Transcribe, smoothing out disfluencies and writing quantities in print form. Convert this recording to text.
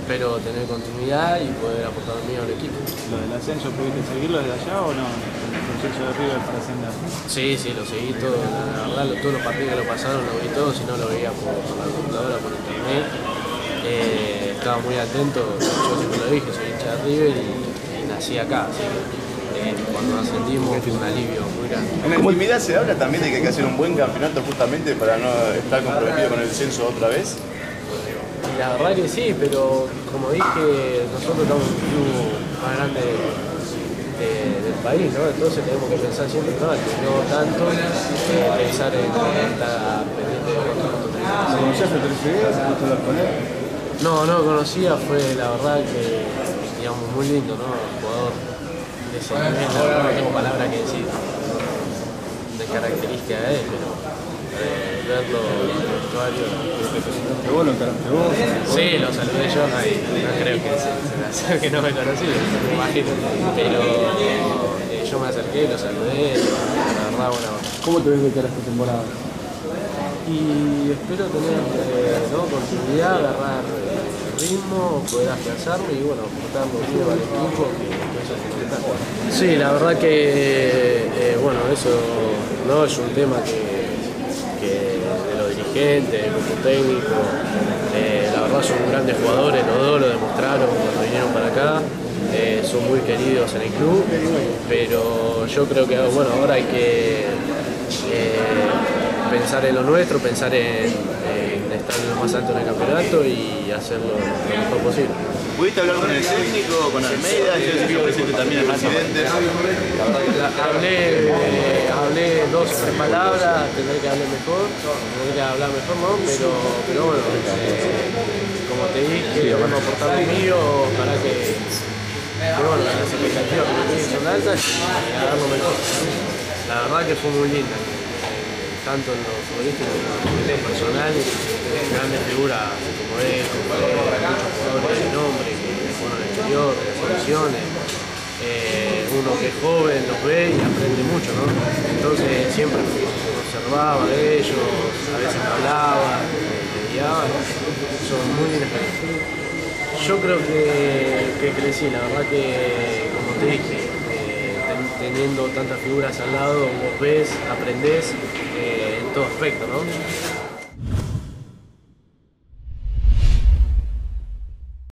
espero tener continuidad y poder aportar lo mío al equipo. ¿Lo del ascenso pudiste seguirlo desde allá o no? El proceso de River para ascender. Sí, sí, lo seguí todo, la verdad, todos los partidos que lo pasaron lo vi todos, si no lo veía por la computadora, por internet. Estaba muy atento, yo siempre lo dije, soy hincha de River y nací acá, así que cuando ascendimos fue un alivio muy grande. En la intimidad se habla también de que hay que hacer un buen campeonato justamente para no estar comprometido con el descenso otra vez. Y la verdad que sí, pero como dije, nosotros estamos en un club más grande del país, ¿no? Entonces tenemos que pensar siempre en alto, no tanto pensar en estar pendiente de cuánto tenemos. ¿Conocías el 3D? ¿Pudiste hablar con él? No, no conocía, fue la verdad que, digamos, muy lindo, ¿no? Un jugador de ese nivel, la verdad no tengo palabras que decir de característica de él, pero verlo en el vestuario. ¿Presentaste vos? ¿Lo encaraste vos? Sí, lo saludé yo, no creo que se me acerque, no me conocí, me imagino, pero yo me acerqué, lo saludé, la verdad, buena onda. ¿Cómo te ves de cara a esta temporada? Y espero tener ¿no? continuidad, agarrar ritmo, poder afianzarme y bueno, aportar lo mío al equipo, que eso es fundamental. Sí, la verdad que bueno, eso no es un tema que de los dirigentes, del grupo técnico, la verdad son grandes jugadores, los dos lo demostraron cuando vinieron para acá. Son muy queridos en el club, pero yo creo que bueno, ahora hay que pensar en lo nuestro, pensar en estar lo más alto en el campeonato y hacerlo lo mejor posible. ¿Pudiste hablar con el técnico, con Almeida? Yo sé que presente también el presidente. Hablé 2 o 3 palabras, tendré que hablar mejor, ¿no? Pero bueno, como te dije, vamos a aportar lo mío para que bueno, las expectativas que me tienen son altas y a dar lo mejor. La verdad que fue muy linda, tanto en lo futbolístico como en lo personal, grandes figuras como él, muchos jugadores de nombre que juegan al exterior, de las selecciones. Uno que es joven los ve y aprende mucho, ¿no? Entonces siempre observaba de ellos, a veces me hablaba, me guiaba, son muy inesperados. Yo creo que crecí, la verdad que, como te dije, teniendo tantas figuras al lado, vos ves, aprendés en todo aspecto, ¿no?